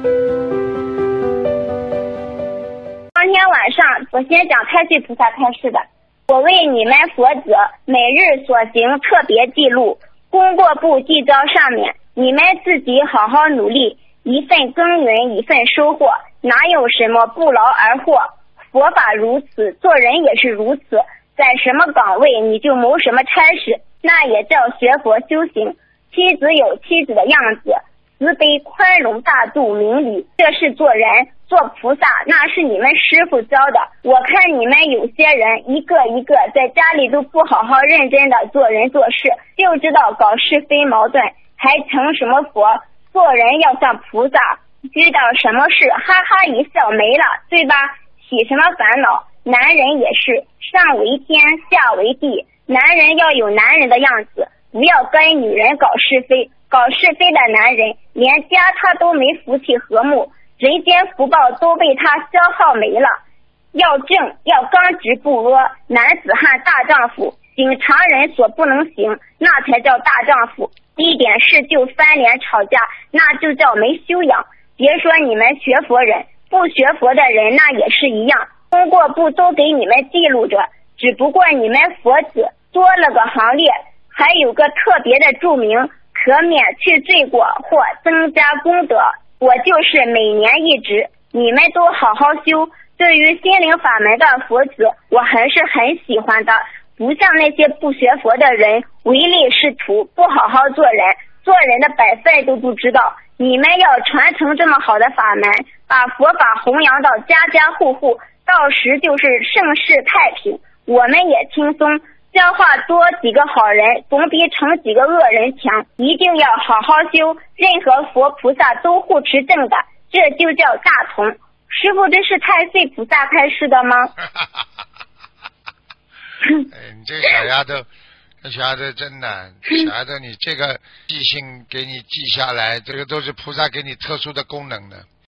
当天晚上，我先讲太岁菩萨开示的。我为你们佛子每日所行特别记录，功过簿记招上面，你们自己好好努力，一份耕耘一份收获，哪有什么不劳而获？佛法如此，做人也是如此，在什么岗位你就谋什么差事，那也叫学佛修行。妻子有妻子的样子，慈悲宽容大度明理，这是做人。做菩萨那是你们师父教的。我看你们有些人一个一个在家里都不好好认真的做人做事，就知道搞是非矛盾，还成什么佛？做人要像菩萨，遇到什么事哈哈一笑没了，对吧？起什么烦恼？男人也是，上为天下为地，男人要有男人的样子，不要跟女人搞是非。搞是非的男人连家他都没福气和睦，人间福报都被他消耗没了。要正，要刚直不阿，男子汉大丈夫，行常人所不能行，那才叫大丈夫。一点事就翻脸吵架，那就叫没修养。别说你们学佛人，不学佛的人那也是一样，功过簿都给你们记录着，只不过你们佛子多了个行列，还有个特别的注明，可免去罪过或增加功德。我就是每年一直，你们都好好修。对于心灵法门的佛子，我还是很喜欢的，不像那些不学佛的人唯利是图，不好好做人，做人的本分都不知道。你们要传承这么好的法门，把佛法弘扬到家家户户，到时就是盛世太平，我们也轻松。教化多几个好人，总比成几个恶人强。一定要好好修，任何佛菩萨都护持正的，这就叫大同。师父，这是太岁菩萨开示的吗？ 你这个小丫头，这小丫头真难。小丫头，你这个记性给你记下来，这个都是菩萨给你特殊的功能的。